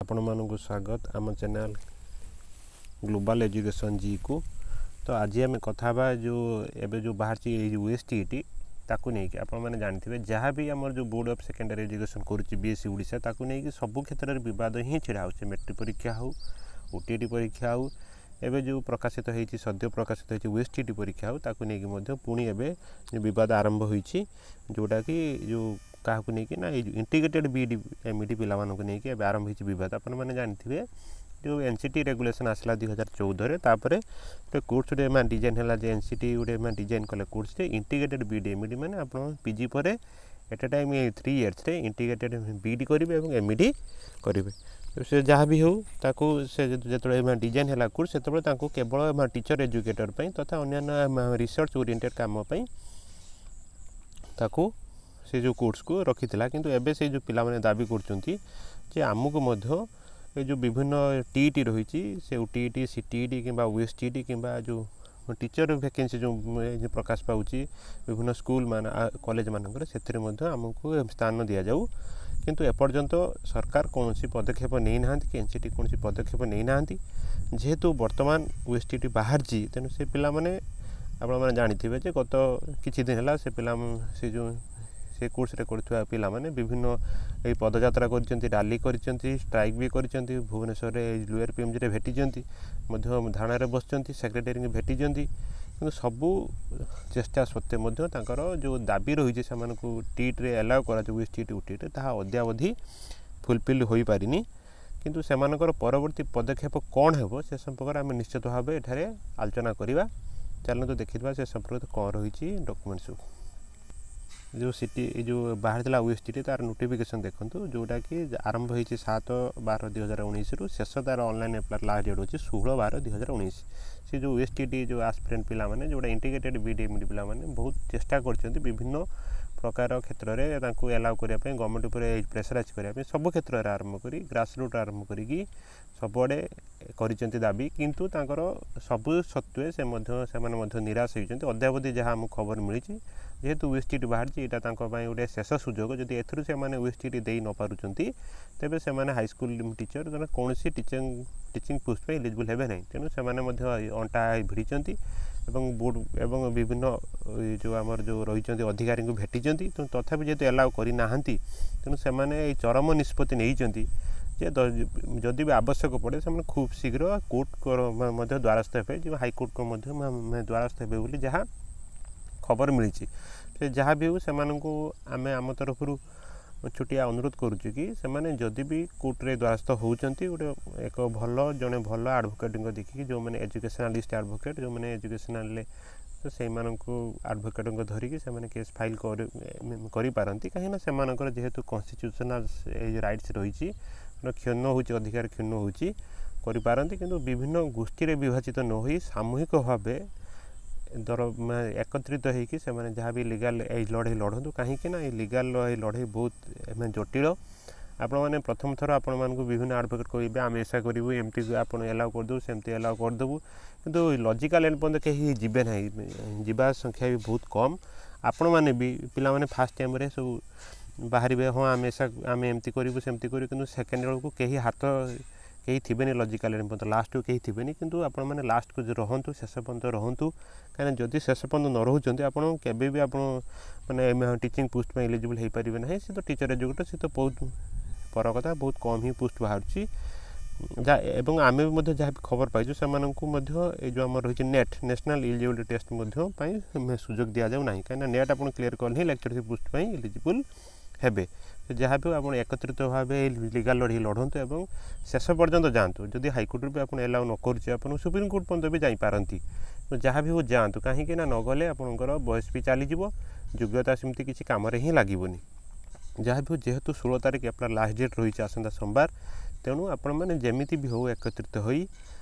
आपण मानक स्वागत आम चैनल ग्लोबल एजुकेशन जी को। तो आज आम कथा जो एबे जो बाहर USTET ताकू नहीं कि मैंने जानते जहाँ भी आम जो बोर्ड ऑफ सेकेंडरी एजुकेशन करुच्ची BSc ओडिशा ताकू नहीं कि सबू क्षेत्र में बद ही छिड़ा हो मैट्रिक परीक्षा हो OTET परीक्षा हो एबे जो प्रकाशित होती सद्य प्रकाशित होती USTET परीक्षा हो ताकू नहीं कि पुणी एबे बद आरंभ होती जोटा कि जो क्या नहीं ना इंटीग्रेटेड BEd MEd पिलाମାନଙ୍କୁ नहीं कि आरंभ होती बद आपने जानते जो NCT रेगुलेशन आसला 2014 तापर कोर्स गोटे डिजाइन है NCT गोटे डिजाइन कले कोर्स इंटीग्रेटेड BEd MEd मैंने आप PG पर at a time 3 years integrated BEd करेंगे और MEd करेंगे से जहाँ भी हो ताकू से जो डिजाइन है कोर्स से केवल टीचर एजुकेटर तथा अन्य रिसर्च ओरिएंटेड काम ताकू से जो कोर्स को रखी किंतु एबे से जो पिला माने दाबी करचंती जे आमुको मध्य ये जो विभिन्न TET रही से OTET CTET कि USTET कि जो टीचर वैकेंसी जो प्रकाश पाँच विभिन्न स्कूल मान कॉलेज मानक से आमको स्थान दि जाऊ किंतु एपर्यंत सरकार कौन पदक्षेप नहीं ना कि NCT कौन पदक्षेप नहीं ना जेहेतु वर्तमान USTET बाहर तेणु से पिला माने आप जानते जे गत किछि दिन है से पिला से जो से कोर्स रे करथुआ पिला माने विभिन्न ए पदयात्रा करचंती रैली करचंती स्ट्राइक भी करचंती भुवनेश्वर रे लुयर PMG रे भेटिचंती मध्य धाणा रे बसचंती सेक्रेटरी के भेटिचंती किंतु सबु चेष्टा सत्ते मध्य तांकर जो दाबी रही छे समानको TET रे अलाउ करा जो USTET OTET ताहा अद्यावधि फुलफिल होई पारिनी किंतु सेमानकर परवर्ती पदक्षेप कौन हेबो से संपर्क आम निश्चित भाव एठारे आलोचना करिबा चलନ୍ତୁ देखिबा से संपर्क कौन रही डॉक्यूमेंट्स जो सिटी जो बाहर था USTET तार नोटिफिकेशन देखो जोटा कि आरंभ होती 7/12/2019 रु शेष तार ऑनलाइन एप्लाई लास्ट डेट होची 16/12/2019 से जो USTET जो एस्पिरेंट पिला माने जोटा इंटीग्रेटेड BEd MEd पिला माने बहुत चेष्टा करछन्ती विभिन्न प्रकार क्षेत्र में एलाउ करने गवर्नमेंट उपर प्रेसराइज करने सब क्षेत्र में आरंभ करी ग्रासरूट आरंभ करी सबुआड़े कर दाबी किंतु तांकर सबु सत्वे से निराश होती अद्यावधि जहाँ आमको खबर मिली जेहेतु USTET बाहर यहाँ गोटे शेष सुजोग जदि एथुरु से USTET दे न पारुचंती तेबे से हाईस्कूल टीचर कौन टीचिंग पोस्ट पे एलिजिबल हेबे नहीं तेणु से अंटा भिड़ी एवं बोर्ड एवं विभिन्न जो आमर जो रही अधिकारी को भेटी तो तथापि जेहेतु एलाउ करना तेणु से चरम निष्पत्ति नहीं जदि भी आवश्यक पड़े से खूब शीघ्र कोर्ट द्वारस्थ हे जो हाईकोर्ट को द्वारस्थ हे जहाँ खबर मिली से जहाँ भी हो से आम आम तरफ छोटिया अनुरोध करुचु कि से जदि भी कोर्ट रे द्वारस्थ होती गोटे एक भल जड़े भल आडभोकेट देखिए जो मैंने एजुकेशनालिस्ट आडभोकेट जो मैंने एजुकेशनाल तो से आडभोकेट धरिकी से केस फाइल करपारती कहीं से जेहेतु कन्स्टिट्यूशनल राइट्स रही क्षुण्ण हो अधिकार क्षुण्ण होपारती किंतु विभिन्न गोष्ठी विभाजित न हो सामूहिक भाव एकत्रित होकर से जहाँ भी लीगल लड़े लड़ू कहीं लीगल लड़े बहुत जटिल आपने प्रथम थर आपण मानक विभिन्न आडभोकेट कहे आम ऐसा करूँ एमती आप एलाउ करदेव सेमती एलाउ करदेबू किंतु लॉजिकल एंड पर्यंत कहीं जीवे ना जीवा संख्या भी बहुत कम आपण मैंने भी पिला माने फास्ट टाइम रे सब बाहर हाँ आम ऐसा आम एमती करूँ सेमती करूँ कि सेकेंड बेलू कहीं हाथ कहीं थे लॉजिकल एंड पर्यंत लास्ट को कहीं थे किंतु आपण मैंने लास्ट को रहतु शेष पर्यंत रहतु कहीं जदि शेष पर्यंत न रोचे आपड़ केवे भी आप मैंने टीचिंग पोस्ट में एलिजिबल हो पारे ना सी तो टीचर एजुकेटर सी तो बहुत पर कथा बहुत कम ही पोस्ट बाहर एवं आम भी जहाँ भी खबर पाइछु से जो आम रही नेट नेशनल एलिजिबिलिटी टेस्ट सुजोग दि जाऊ ना कहीं नेट आप क्लीयर कले ही लेक्चरशिप पोस्ट एलिजिबल हेबे जहाँ भी आप एकत्रित भाव लीगल लड़े लड़तु और शेष पर्यंत जातु जदि हाईकोर्ट भी आप एलाउ न कर सुप्रीम कोर्ट पर्यंत भी जापरती तो जहाँ भी हो जातु कहीं न गले आपंकर बयस भी चलीज योग्यता सेमती किसी कम ही लगनी जहाँ भी हो जेहेतु 16 तारिख अपना लास्ट डेट रही आसंता सोमवार तेणु आपण मैंने जमीती भी हो एकत्रित हो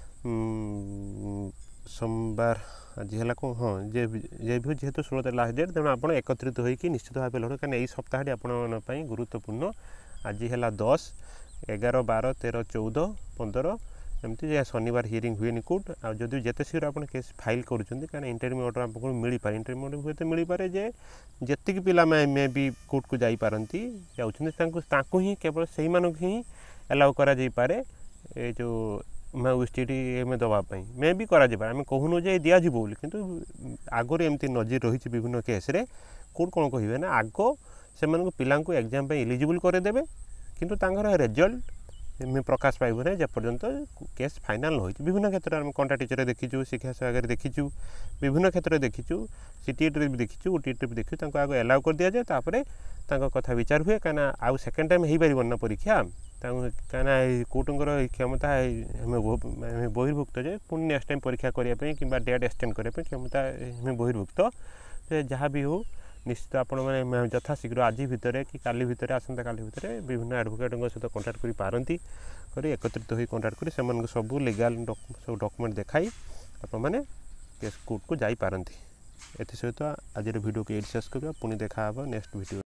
सोमवार आज है कौन हाँ जे भी हो जेहेतु 16 तारिख लास्ट डेट तेणु आप एकत्रित होकर निश्चित भाव लड़े कहीं सप्ताह आपण गुरुत्वपूर्ण आज है 10, 11, 12, 13, 14, 15 एमती शनिवार हियरिंग हुए कोर्ट आ जदि जिते शीघ्र आप केस फाइल करुँच कहीं इंटरव्यू ऑर्डर आपको मिल पाए इंटरव्यू ऑर्डर हुए मिल पाए जे जी पिला मे भी कोर्ट को जापारती जाऊँ ही केवल से ही एलाउ करा जाई पारे ए जो ओएसटीटी एम देवाई मे भी करा जाय आम कहूनु जे दिया जीवो बोली किंतु आगरे एमती नजर रही विभिन्न केस रे कोर्ट कौन कहे ना आग से पिला एग्जाम एलिजिबल करदेवे किंतु तांकर रिजल्ट में प्रकाश पाइब ना जेपर्यंत केस फाइनाल न होती विभिन्न क्षेत्र में कंटा टीचर देखीचु शिक्षा सेवा देखीचु विभिन्न क्षेत्र देखीचु सीटीईटी भी देखीचु ओटीईटी भी देखीचु आगे एलाउ कर दि जाए कथा विचार हुए कहीं आउ सेकेंड टाइम हो पार ना परीक्षा कहीं कोर्टर क्षमता बहिर्भुक्त जे पुणी नेक्स्ट टाइम परीक्षा करने कि डेट एक्सटेंड करने क्षमता बहिर्भुक्त जहाँ भी हो निश्चित आपण मैंने यथाशीघ्र आज भितर कि काली भितर आसंता काली भितर विभिन्न एडवोकेट सहित कंटाक्ट कर पारती एकत्रित हो कंटाक्ट कर सब लीगल सब डॉक्यूमेंट देखाई आपने केस कोर्ट को जाई पारती एसत आज वीडियो को शेष करवा पुणी देखा नेक्स्ट वीडियो।